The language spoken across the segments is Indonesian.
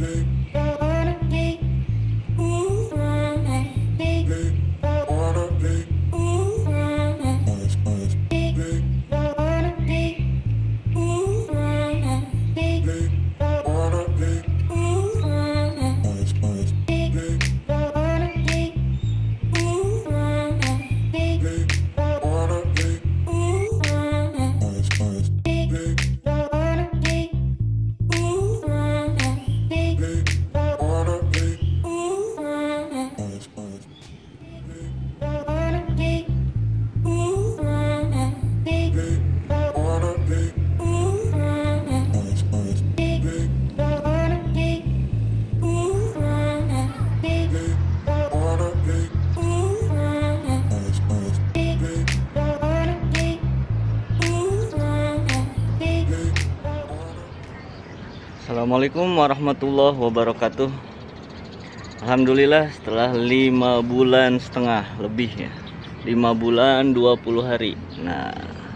Assalamualaikum warahmatullahi wabarakatuh. Alhamdulillah setelah 5 bulan setengah lebih ya, 5 bulan 20 hari. Nah,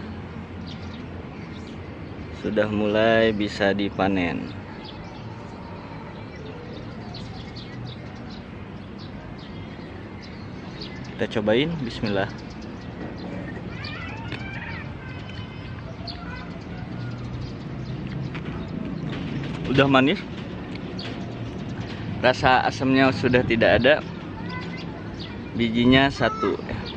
sudah mulai bisa dipanen. Kita cobain, bismillah. Udah manis, rasa asamnya sudah tidak ada, bijinya satu.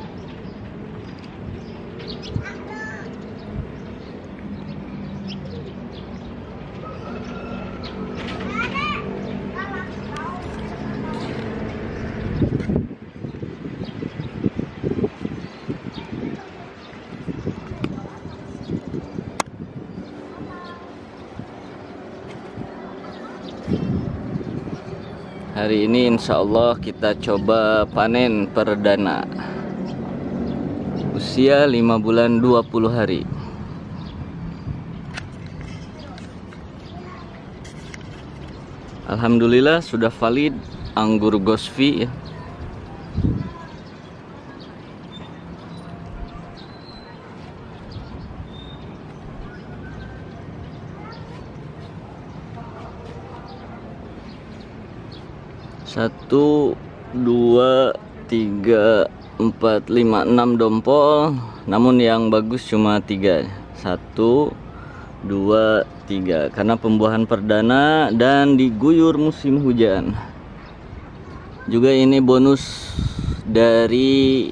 Hari ini insya Allah kita coba panen perdana, usia 5 bulan 20 hari. Alhamdulillah sudah valid anggur Gosvi ya. Satu, dua, tiga, empat, lima, 6 dompol. Namun yang bagus cuma 3. 1, 2, 3. Karena pembuahan perdana dan diguyur musim hujan. Juga ini bonus dari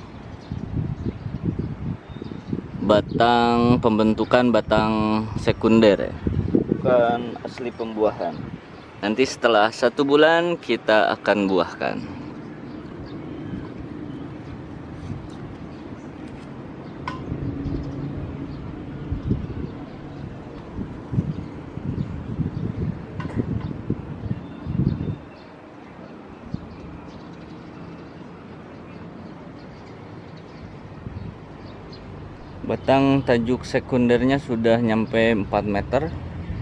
batang pembentukan batang sekunder ya, bukan asli pembuahan. Nanti setelah 1 bulan kita akan buahkan. Batang tajuk sekundernya sudah nyampe 4 meter.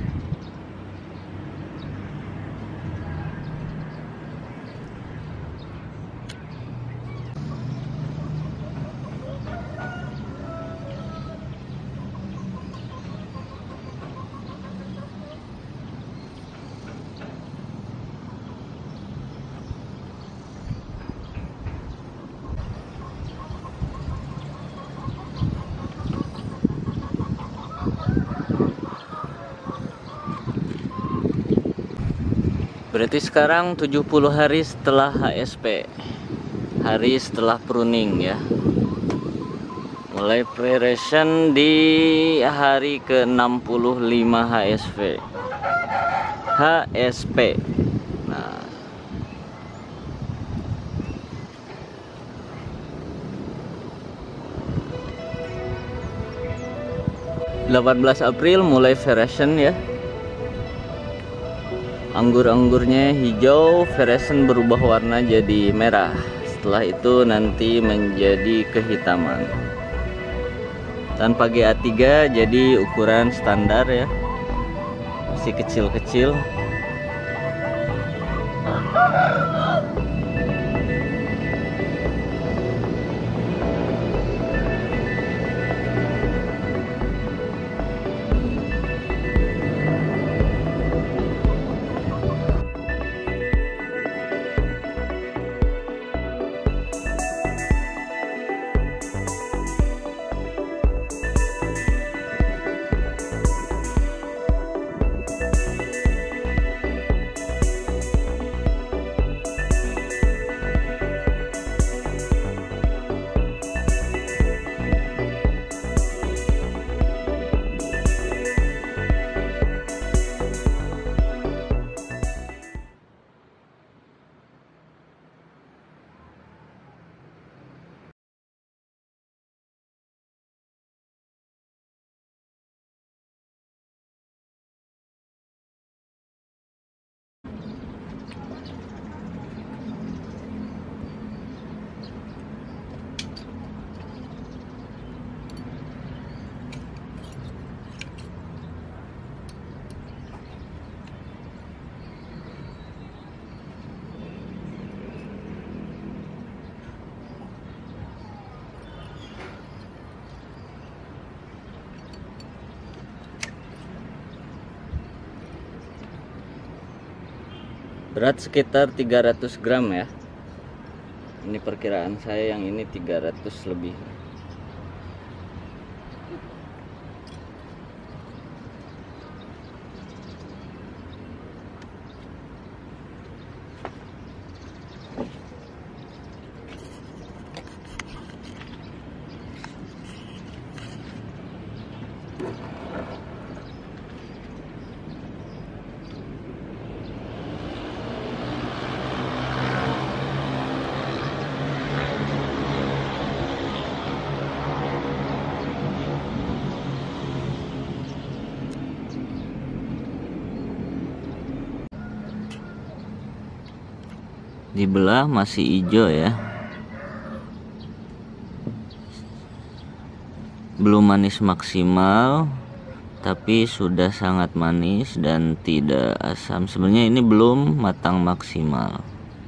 Berarti sekarang 70 hari setelah HSP, hari setelah pruning ya. Mulai preparation di hari ke-65 HSP. Nah, 18 April mulai veration ya. Anggur-anggurnya hijau, veration berubah warna jadi merah. Setelah itu nanti menjadi kehitaman. Tanpa GA3 jadi ukuran standar ya. Masih kecil-kecil. Berat sekitar 300 gram ya. Ini perkiraan saya, yang ini 300 lebih. Dibelah masih hijau ya, belum manis maksimal tapi sudah sangat manis dan tidak asam. Sebenarnya ini belum matang maksimal,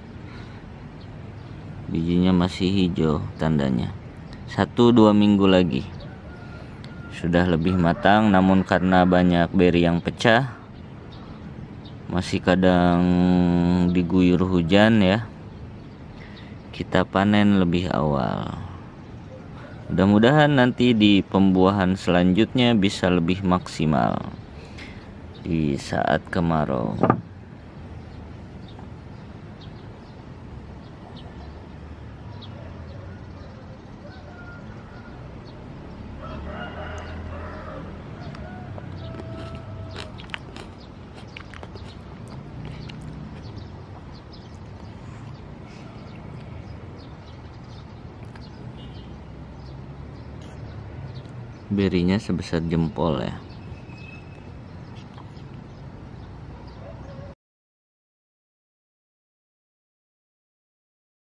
bijinya masih hijau tandanya. 1-2 minggu lagi sudah lebih matang, namun karena banyak beri yang pecah, masih kadang diguyur hujan ya, kita panen lebih awal. Mudah-mudahan nanti di pembuahan selanjutnya bisa lebih maksimal di saat kemarau. Berinya sebesar jempol ya.